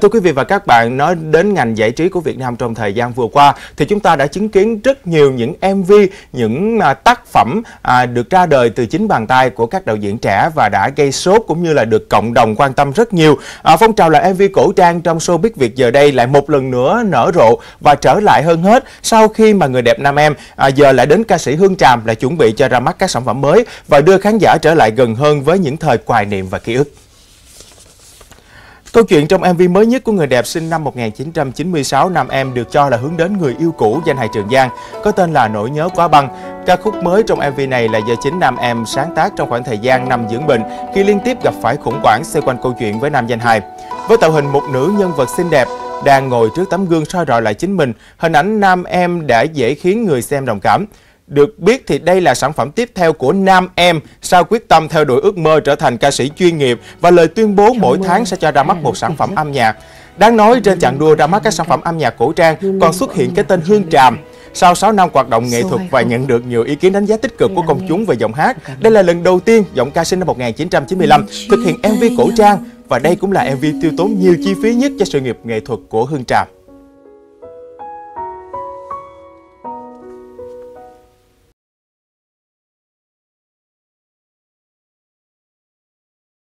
Thưa quý vị và các bạn, nói đến ngành giải trí của Việt Nam trong thời gian vừa qua thì chúng ta đã chứng kiến rất nhiều những MV, những tác phẩm được ra đời từ chính bàn tay của các đạo diễn trẻ và đã gây sốt cũng như là được cộng đồng quan tâm rất nhiều. Phong trào là MV cổ trang trong showbiz Việt giờ đây lại một lần nữa nở rộ và trở lại hơn hết sau khi mà người đẹp Nam Em giờ lại đến ca sĩ Hương Tràm lại chuẩn bị cho ra mắt các sản phẩm mới và đưa khán giả trở lại gần hơn với những thời hoài niệm và ký ức. Câu chuyện trong MV mới nhất của người đẹp sinh năm 1996, Nam Em được cho là hướng đến người yêu cũ danh hài Trường Giang, có tên là Nỗi Nhớ Quá Băng. Ca khúc mới trong MV này là do chính Nam Em sáng tác trong khoảng thời gian nằm dưỡng bệnh khi liên tiếp gặp phải khủng hoảng xoay quanh câu chuyện với nam danh hài. Với tạo hình một nữ nhân vật xinh đẹp đang ngồi trước tấm gương soi rọi lại chính mình, hình ảnh Nam Em đã dễ khiến người xem đồng cảm. Được biết thì đây là sản phẩm tiếp theo của Nam Em sau quyết tâm theo đuổi ước mơ trở thành ca sĩ chuyên nghiệp và lời tuyên bố mỗi tháng sẽ cho ra mắt một sản phẩm âm nhạc. Đáng nói trên chặng đua ra mắt các sản phẩm âm nhạc cổ trang còn xuất hiện cái tên Hương Tràm. Sau 6 năm hoạt động nghệ thuật và nhận được nhiều ý kiến đánh giá tích cực của công chúng về giọng hát, đây là lần đầu tiên giọng ca sinh năm 1995 thực hiện MV cổ trang và đây cũng là MV tiêu tốn nhiều chi phí nhất cho sự nghiệp nghệ thuật của Hương Tràm.